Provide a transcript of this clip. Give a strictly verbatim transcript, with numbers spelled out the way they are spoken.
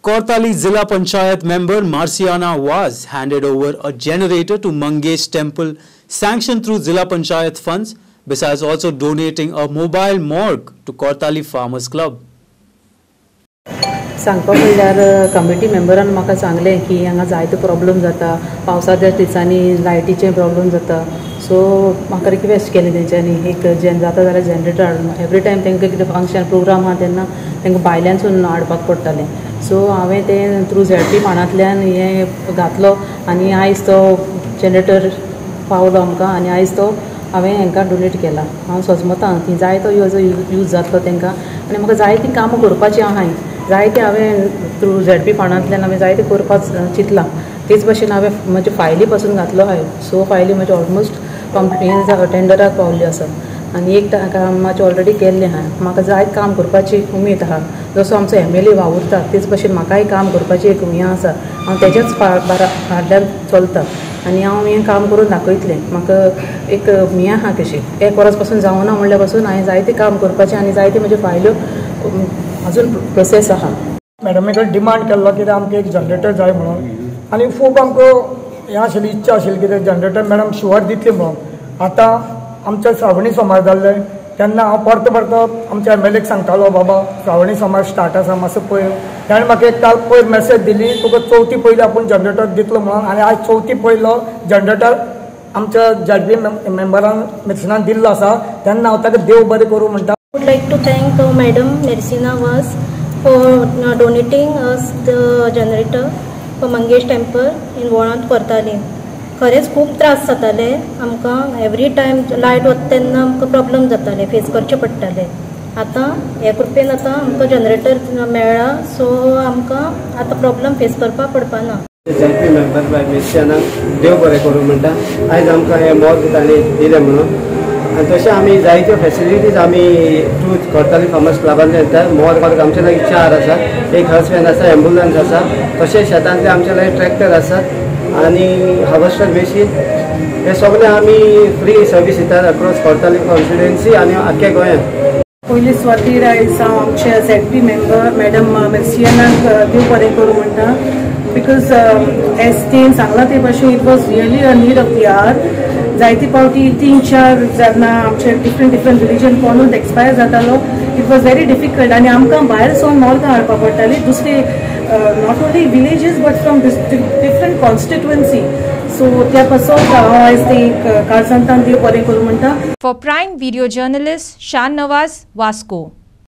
Kortali Zilla Panchayat member Marciana was handed over a generator to Mangesh Temple sanctioned through Zilla Panchayat funds, besides also donating a mobile morgue to Kortali Farmers Club. सांगपाक म्हणल्यार committee मेंबरान म्हाका सांगलें की हांगा जायते problem जाता, पावसाच्या दिसांनी लायटीचे प्रॉब्लेम जाता, सो म्हाका रिक्वेस्ट केली तेंच्यांनी एक जेन जाता जाल्यार जनरेटर हाडून एवरी टायम तेंकां कितें फंक्शन प्रोग्राम आहा तेन्ना तेंकां भायल्यानसून हाडपाक पडटालें. सो हांवें तें थ्रू झेड पी फांडांतल्यान हें घातलो आनी आयज तो जनरेटर पावलो आमकां आनी आयज तो हांवें हांकां डोनेट केला. हांव सजमतां की जायतो ह्यो यूज जातलो तेंकां आनी म्हाका जायतीं कामां करपाचीं आहाय. जायते हांवें थ्रू झेड पी फांडांतल्यान हांवें जायते करपाक चिंतलां. तेच भशेन हांवें म्हजे फायली पासून घातलो आहाय. स फायली म्हजे ऑलमोस्ट कंप्लीट टेंडराक पावल्यो आसा आनी एक कामाचें ऑलरेडी केल्लें आहा. म्हाका जायत काम करपाची उमेद आहा. जसो आमचो एम एल ए वावुरता तेच भशेन म्हाकाय काम करपाची एक हें आसा. हांव तेजेच फाटल्यान चलता आनी हांव हें काम करून दाखयतलें. म्हाका एक हें आहा कशी एक वरस पासून जावना म्हणल्या पासून हांवें जायतें काम करपाचें आनी जायत्यो म्हज्यो फायल्यो अजून प्रोसेस आहा. मॅडमी कडेन डिमांड केल्लो कितें आमकां एक जनरेटर जाय म्हणून आनी खूब आमकां हें आशिल्ली इच्छा आशिल्ली कितें जनरेटर मॅडम शुवर दितली म्हणून. आतां आमच्या श्रावणी समाज जाल्ले तेन्ना हांव परतो परतो आमच्या एम एल एक सांगतालो बाबा श्रावणी समाज स्टार्ट आसा मातसो पळय. ताणें म्हाका एक काल पयर मॅसेज दिली तुका चवथी पयली आपूण जनरेटर दितलो म्हणून आनी आयज चवथी पयलो जनरेटर आमच्या झेड पी मेंबरान मेर्सिनान दिल्लो आसा. तेन्ना हांव ताका देव बरें करूं म्हणटा. I would like to thank uh, Madam Marciana was for uh, donating us the generator for Mangesh Temple in Vonant Kortali. खरेंच खूब त्रास जाताले आमकां. एवरी टायम लायट वता तेन्ना आमकां प्रॉब्लेम जाताले, फेस करचे पडटाले. आतां हे कृपेन आतां आमकां जनरेटर मेळ्ळा, सो आमकां आतां प्रॉब्लेम फेस करपाक पडपाना. झेड पी मेंबर बाय मार्सियानाक देव बरें करूं म्हणटा. आयज आमकां हें मोग तांणी दिलें म्हणून आनी तशें आमी जायत्यो फॅसिलिटीज आमी थ्रू कोर्ताली फार्मर्स क्लबांतल्यान येतात. मोर आमचे लागीं चार आसा, एक हजबँड आसा, एम्बुलन्स आसा, तशेंच शेतांतले आमचे लागीं ट्रॅक्टर आसात आनी हार्वेस्टर मशीन. हे सगळे आमी फ्री सर्वीस दितात अक्रॉस कोर्ताली कॉन्स्टिट्युएन्सी आनी आख्या गोंयांत. पयली सुवातेर आयज हांव आमच्या झेड पी मेंबर मॅडम मार्सियानाक देव बरें करूं म्हणटा. बिकॉज एज तेन सांगलां ते भाशेन it was really a need of the hour. जायती पावटी तीन चार जेन्ना आमचे डिफरंट डिफरंट रिलीजन कोणूच एक्सपायर जातालो इट वॉज व्हेरी डिफिकल्ट आनी आमकां भायर सावन मोर्गां हाडपाक पडटाली दुसरी not only villages but from different constituency. So त्या पासून हांव आयज ते काळजांतल्यान देव बरें करूं म्हणटा. For prime video journalist Shan Nawaz, Vasco.